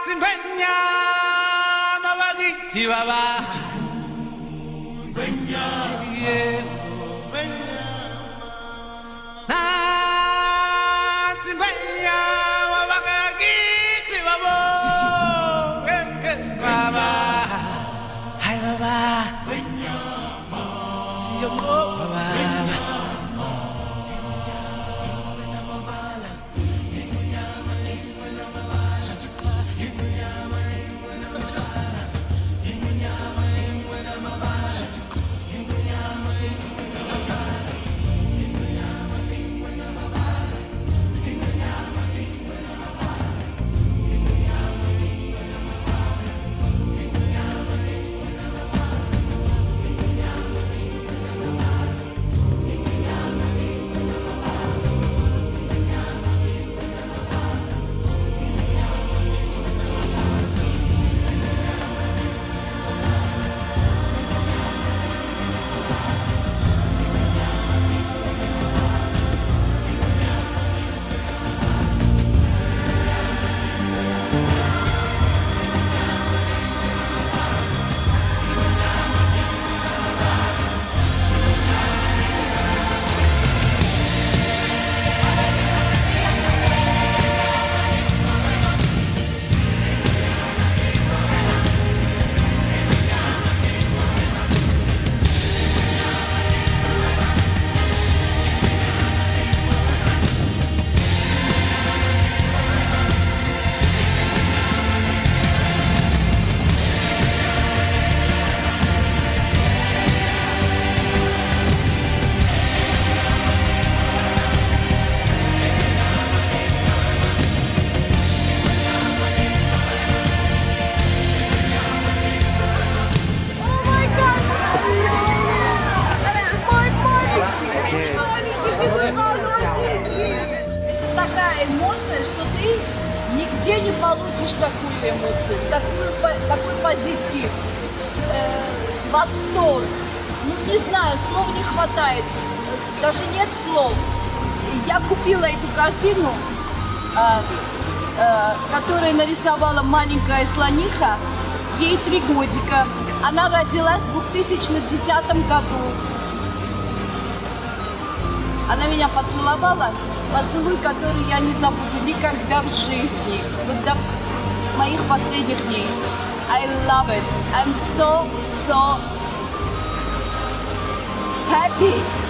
Такая эмоция, что ты нигде не получишь такую эмоцию, такой позитив, восторг. Ну, не знаю, слов не хватает, даже нет слов. Я купила эту картину, которую нарисовала маленькая слониха, ей 3 годика. Она родилась в 2010 году. Она меня поцеловала, поцелуй, который я не забуду никогда в жизни, вот до моих последних дней. I love it. I'm so happy.